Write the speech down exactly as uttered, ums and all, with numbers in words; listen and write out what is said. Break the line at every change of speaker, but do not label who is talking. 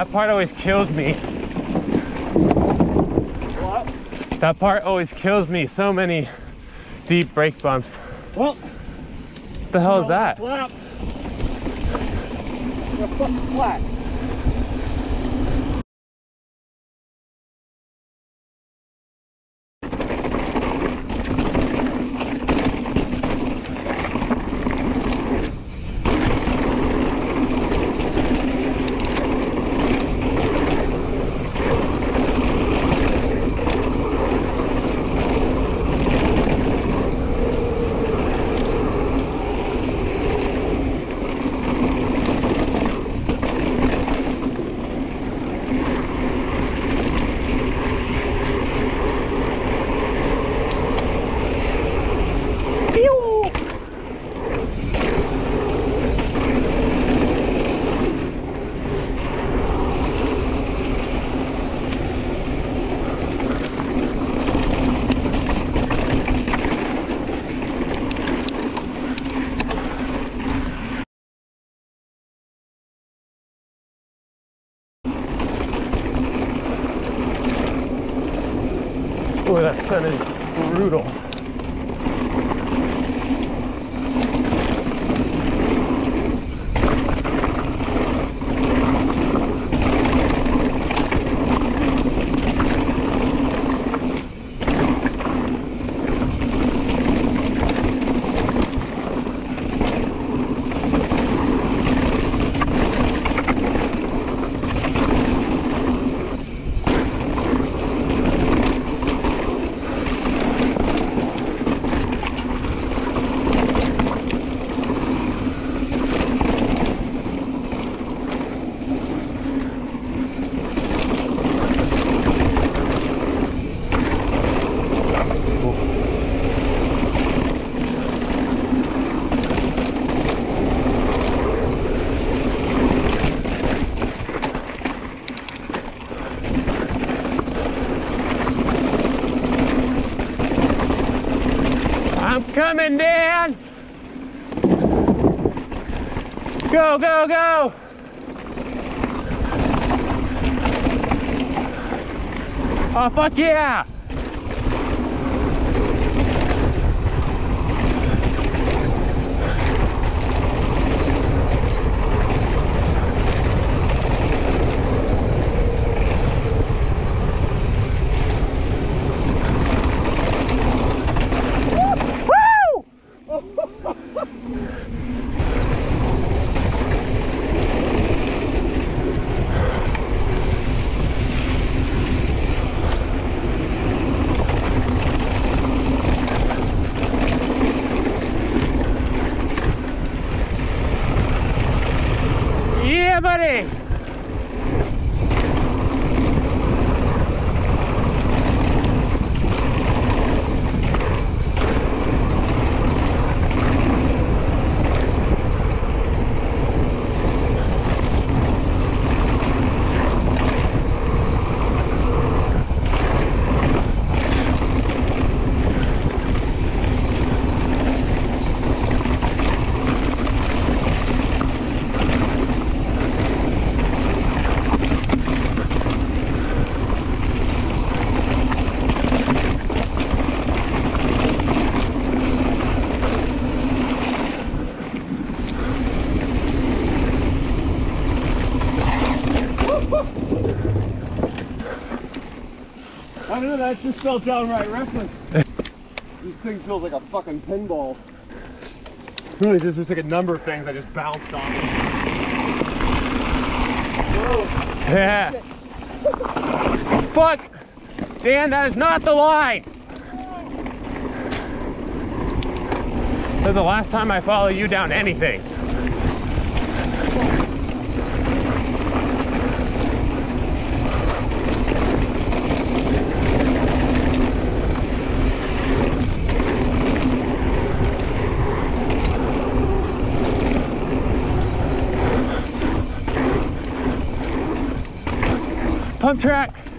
That part always kills me.
What?
That part always kills me. So many deep brake bumps.
Well,
what the hell is that?
Flap. You're fucking flat.
Boy, that sun is brutal. I'm coming, Dan! Go, go, go! Oh, fuck yeah! Yeah, buddy!
I don't know, that just felt downright reckless. This thing feels like a fucking pinball. Really, there's just like a number of things I just bounced off.
Yeah. Fuck! Dan, that is not the line! That's the last time I follow you down anything. Pump track.